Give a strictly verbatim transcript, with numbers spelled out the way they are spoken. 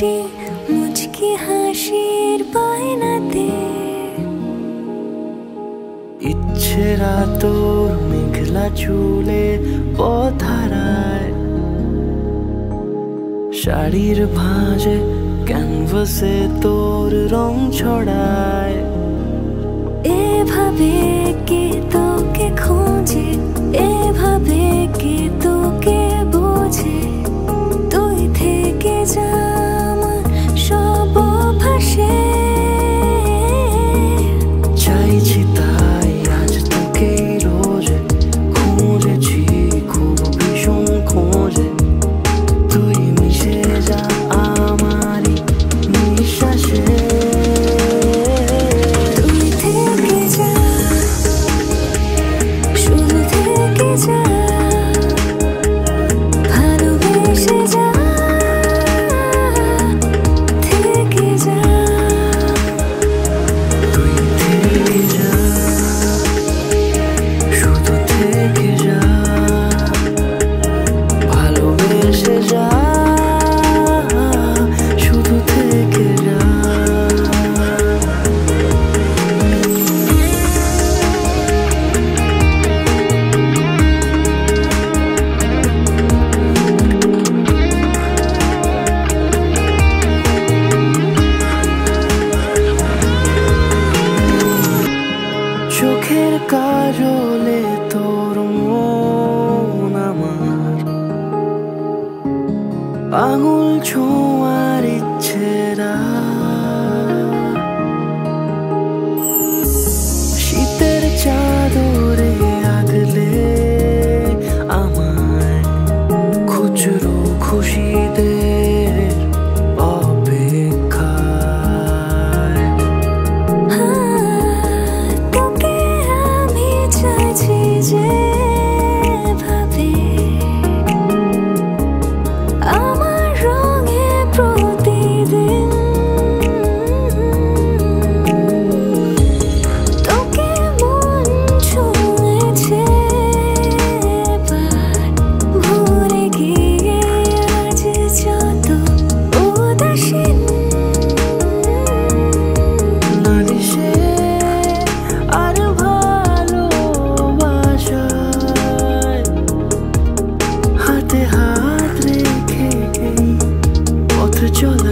হাসি মুচকি হাসির বায়নাতে ইচ্ছেরা তোর মেঘলা চুলে পথহারায় শাড়ির ভাঁজে ক্যানভাসে তোর রং ছড়ায় এভাবে কে তোকে খোঁজে এভাবে কে তোকে বোঝে তুই থেকে যা আমার সব ভাসে চাইছি তাই আজ তোকে রোজে খুঁজেছি খুব ভীষণ খোঁজে তুই মিশে যা আমারই নিঃশ্বাসে তুই থেকে যা শুধু থেকে যা ভালোবেসে যা থেকে যা তুই থেকে যা শুধু থেকে যা ভালোবেসে যা শুধু থেকে যা চোখের কাজলে তোর মন আমার আঙুল ছোঁয়ার ইচ্ছেরা শীতের চাদরে আগলে আমায় খুচরো খুশিদের অপেক্ষায় তোকে আমি চাইছি যে ভাবে আমার রঙে প্রতিদিন তোকে মন ছুঁয়েছে এবার ভুলে গিয়ে আজ যত উদাসীন নাদিসে আর ভালোবাসায় হাতে হাত রেখে পথ চলা